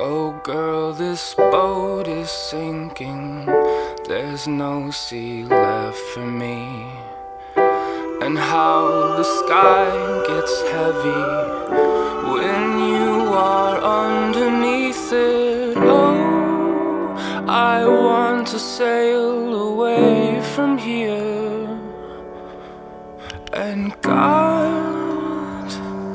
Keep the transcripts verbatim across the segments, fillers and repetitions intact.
Oh girl, this boat is sinking. There's no sea left for me. And how the sky gets heavy when you are underneath it. Oh, I want to sail away from here. And God,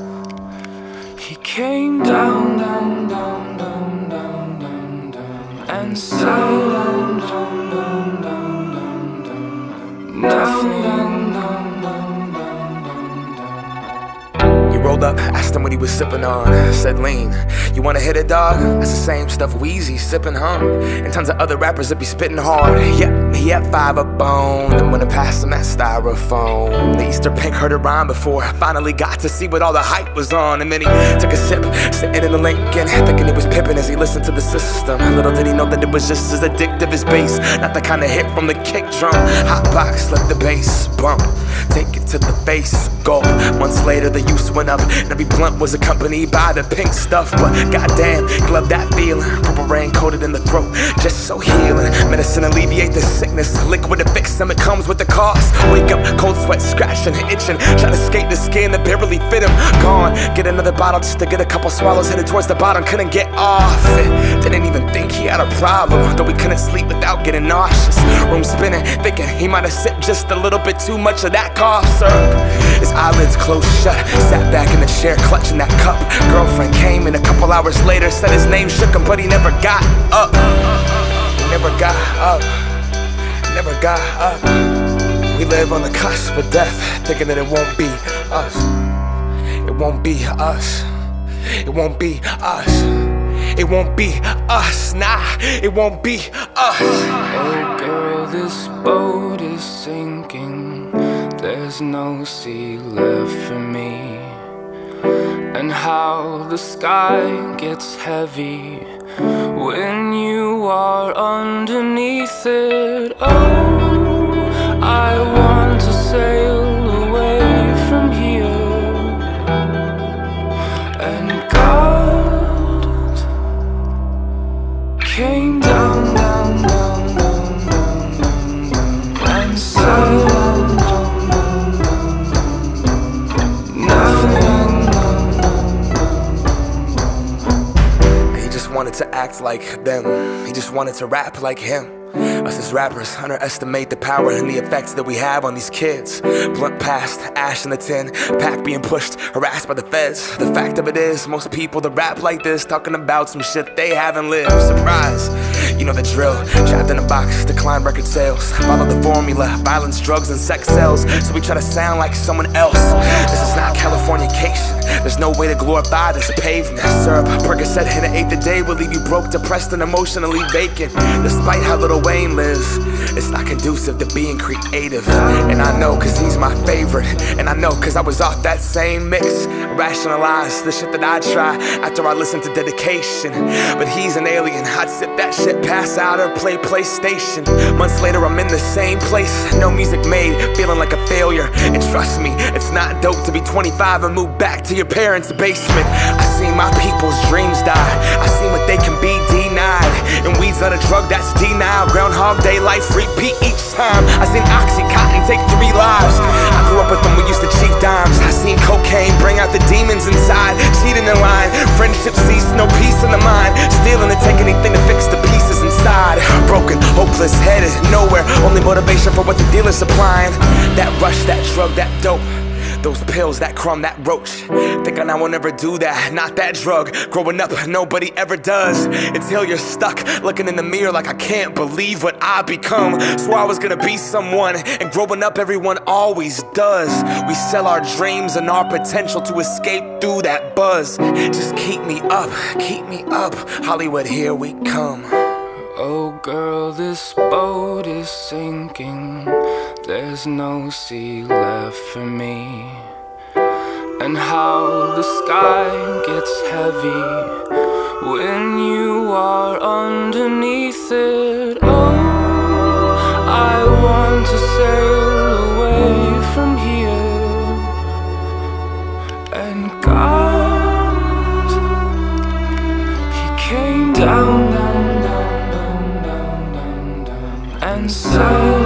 He came down, down, down, down, down, down, down, and said, down, down, down, down, down, down, nothing, down, down, down, down, down, down. You rolled up, asked him what he was sipping on. Said lean, you wanna hit it, dog? That's the same stuff Weezy sipping, huh? And tons of other rappers that be spitting hard. Yep, he had five up bone, and when I passed him that styrofoam, the Easter pink heard it rhyme before I finally got to see what all the hype was on. And then he took a sip, sitting in the Lincoln, thinking he was pippin' as he listened to the system. Little did he know that it was just as addictive as bass, not the kind of hit from the kick drum. Hot box, let the bass bump, take it to the face, gulp. Months later the use went up, and every blunt was accompanied by the pink stuff. But goddamn, love that feeling, purple rain coated in the throat, just so healing. Medicine alleviate the sickness, liquid to fix them, it comes with the cost. Wake up, cold sweat, scratching, itching, try to escape the skin that barely fit him. Gone, get another bottle just to get a couple swallows, headed towards the bottom, couldn't get off it. Didn't even think he had a problem, though he couldn't sleep without getting nauseous. Room spinning, thinking he might have sipped just a little bit too much of that cough syrup. His eyelids closed shut, sat back in the chair clutching that cup. Girlfriend came in a couple hours later, said his name shook him, but he never got up. He never got up, never got up. We live on the cusp of death, thinking that it won't be us. It won't be us. It won't be us. It won't be us. Nah, it won't be us. Oh girl, this boat is sinking. There's no sea left for me. And how the sky gets heavy when you are underneath it. Oh, I want to sail away from here. And God came down, down, down, down, down, down, down, and said, down, down, down, down, down, down, nothing. He just wanted to act like them. He just wanted to rap like him. Us as rappers underestimate the power and the effects that we have on these kids. Blunt past, ash in the tin, pack being pushed, harassed by the feds. The fact of it is, most people that rap like this talking about some shit they haven't lived. Surprise, you know the drill. Trapped in a box, decline record sales. Follow the formula, violence, drugs, and sex sells. So we try to sound like someone else. This is not Californication. There's no way to glorify this pavement. Syrup, Percocet, and an eighth a day will leave you broke, depressed, and emotionally vacant. Despite how Lil Wayne lives, it's not conducive to being creative. And I know cause he's my favorite, and I know cause I was off that same mix. Rationalize the shit that I try after I listen to Dedication. But he's an alien, I'd sip that shit, pass out, or play PlayStation. Months later I'm in the same place, no music made, feeling like a failure. And trust me, it's not dope to be twenty-five and move back to your parents' basement. I seen my people's dreams die, I seen what they can be denied. And weed's not a drug, that's denial. Groundhog Day life repeat each time. I seen Oxycontin take three lives. I grew up with them, we used to cheat dimes. I seen cocaine bring out the demons inside. Cheating in line, friendship cease, no peace in the mind. Stealing to take anything to fix the pieces inside. Broken, hopeless, headed nowhere, only motivation for what the dealer's supplying. That rush, that drug, that dope, those pills, that crumb, that roach. Thinking I will never do that, not that drug. Growing up, nobody ever does, until you're stuck looking in the mirror like I can't believe what I become. Swore I was gonna be someone, and growing up everyone always does. We sell our dreams and our potential to escape through that buzz. Just keep me up, keep me up, Hollywood, here we come. Oh girl, this boat is sinking. There's no sea left for me. And how the sky gets heavy when you are underneath it. Oh, I want to sail away from here. And God, He came down, down, down, down, down, down, down, and silent.